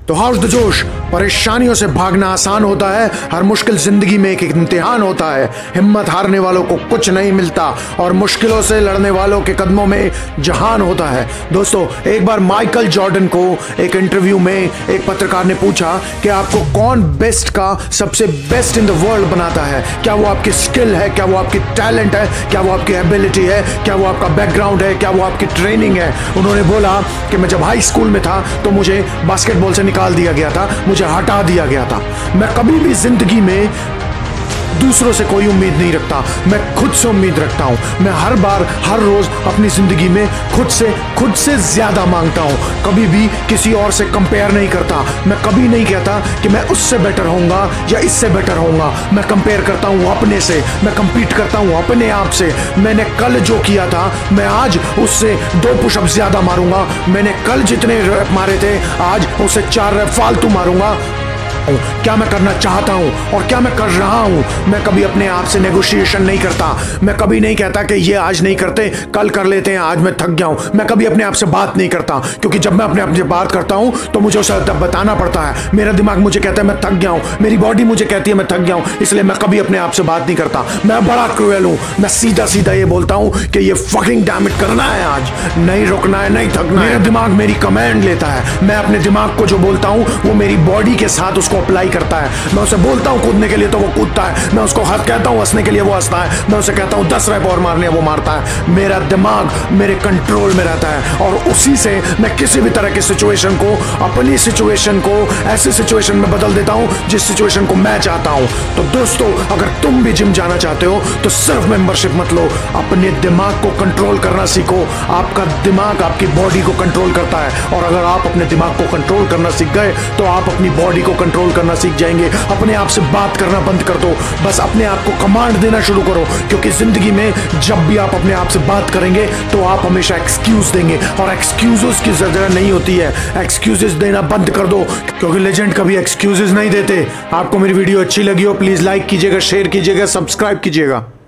तो house the जोश। परेशानियों से भागना आसान होता है, हर मुश्किल जिंदगी में एक इम्तिहान होता है। हिम्मत हारने वालों को कुछ नहीं मिलता और मुश्किलों से लड़ने वालों के कदमों में जहान होता है। दोस्तों, एक बार माइकल जॉर्डन को एक इंटरव्यू में एक पत्रकार ने पूछा कि आपको कौन बेस्ट का सबसे बेस्ट इन द वर्ल्ड बनाता है। क्या वो आपकी स्किल है, क्या वो आपकी टैलेंट है, क्या वो आपकी एबिलिटी है, क्या वो आपका बैकग्राउंड है, क्या वो आपकी ट्रेनिंग है। उन्होंने बोला कि मैं जब हाई स्कूल में था तो मुझे बास्केटबॉल से निकाल दिया गया था, मुझे हटा दिया गया था। मैं कभी भी जिंदगी में दूसरों से कोई उम्मीद नहीं रखता, मैं खुद से उम्मीद रखता हूं। मैं हर बार हर रोज अपनी जिंदगी में खुद से ज्यादा मांगता हूं, कभी भी किसी और से कंपेयर नहीं करता। मैं कभी नहीं कहता कि मैं उससे बेटर होऊंगा या इससे बेटर होऊंगा। मैं कंपेयर करता हूं अपने से, मैं कंपीट करता हूं अपने आप से। मैंने कल जो किया था मैं आज उससे 2 पुशअप ज्यादा मारूंगा। मैंने कल जितने रैप मारे थे आज उससे 4 रैप फालतू मारूंगा। क्या मैं करना चाहता हूं और क्या मैं कर रहा हूं। मैं कभी अपने आप से नेगोशिएशन नहीं करता। मैं कभी नहीं कहता कि ये आज नहीं करते कल कर लेते हैं, आज मैं थक गया हूं। मैं कभी अपने आप से बात नहीं करता, क्योंकि जब मैं अपने आप से बात करता हूं तो मुझे उसे बताना पड़ता है। मेरा दिमाग मुझे कहता है मैं थक गया हूं, मेरी बॉडी मुझे कहती है मैं थक गया हूं, इसलिए मैं कभी अपने आप से बात नहीं करता। मैं बड़ा क्रूएल हूं, मैं सीधा सीधा ये बोलता हूं कि ये फकिंग डैम इट करना है, आज नहीं रुकना है, नहीं थकना है। मेरा दिमाग मेरी कमांड लेता है। मैं अपने दिमाग को जो बोलता हूं वो मेरी बॉडी के साथ उसको अप्लाई करता है। मैं उसे बोलता हूं कूदने के लिए तो वो कूदता है, मैं उसको कहता हूं हंसने के लिए वो हंसता है, मैं उसे कहता हूं 10 रैप और मारने वो मारता है। मेरा दिमाग मेरे कंट्रोल में रहता है और उसी से मैं किसी भी तरह की सिचुएशन को, अपनी सिचुएशन को ऐसी सिचुएशन में बदल देता हूं जिस सिचुएशन को मैं चाहता हूं। तो दोस्तों, अगर तुम भी जिम जाना चाहते हो तो सिर्फ मेंबरशिप मत लो, अपने दिमाग को कंट्रोल करना सीखो। आपका दिमाग आपकी बॉडी को कंट्रोल करता है और अगर आप अपने दिमाग को कंट्रोल करना सीख गए तो आप अपनी बॉडी को कंट्रोल करना सीख जाएंगे। अपने आप से बात करना बंद कर दो, बस अपने आप को कमांड देना शुरू करो, क्योंकि जिंदगी में जब भी आप अपने आप से बात करेंगे तो आप हमेशा एक्सक्यूज देंगे और एक्सक्यूजेस की जरूरत नहीं होती है। एक्सक्यूजेस देना बंद कर दो, क्योंकि लेजेंड कभी एक्सक्यूजेस नहीं देते। आपको मेरी वीडियो अच्छी लगी हो प्लीज लाइक कीजिएगा, शेयर कीजिएगा, सब्सक्राइब कीजिएगा।